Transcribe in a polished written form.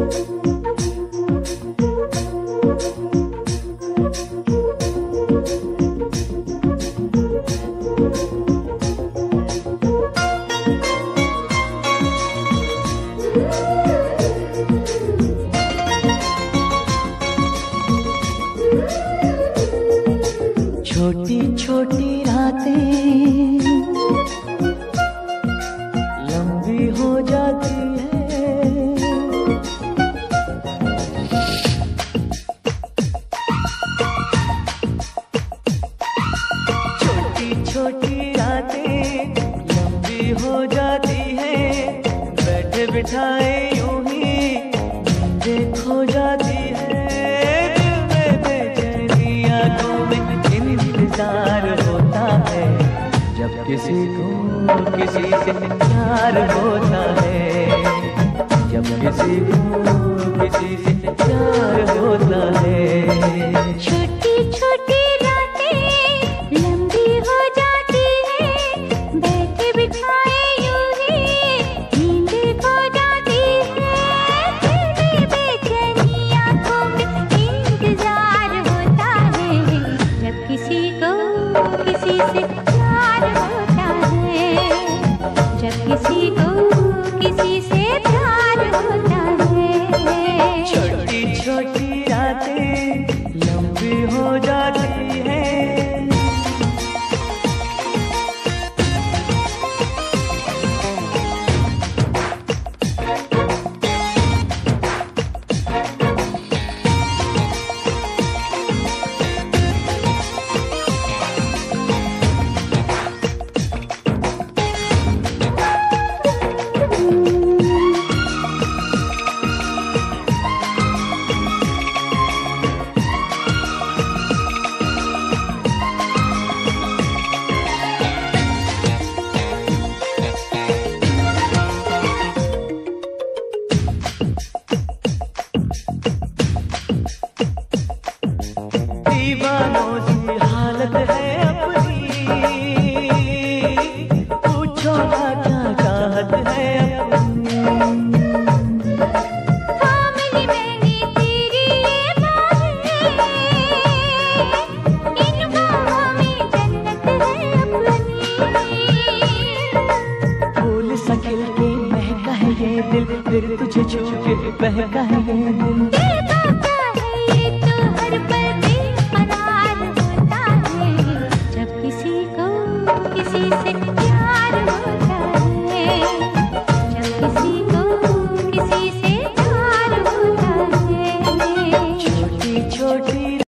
छोटी छोटी रातें लंबी हो जाती है, छोटी छोटी रातें लंबी हो जाती है, बैठे बिठाए यूं ही नींदें खो जाती है, दिल में बेचैनी आंखों में इंतजार होता है, जब किसी को किसी से प्यार होता है, जब किसी को किसी से प्यार होता है। छोटी छोटी रातें लंबी हो जाती है, बैठे बिठाए यूं ही नींद खो जाती है, दिल में बेचैनी आंखों में इंतजार होता है, जब किसी को किसी से प्यार होता है, जब किसी को किसी से प्यार होता है। छोटी छोटी रातें लंबी हो जाती है। दीवानों की हालत है अपनी, पूछो ना क्या चाहत है अपनी। थामली मैंने तेरी ये बाहें, इन बाहों में जन्नत है अपनी। फूल सा खिल के महका है ये दिल, फिर तुझे छू के बहका है ये दिल।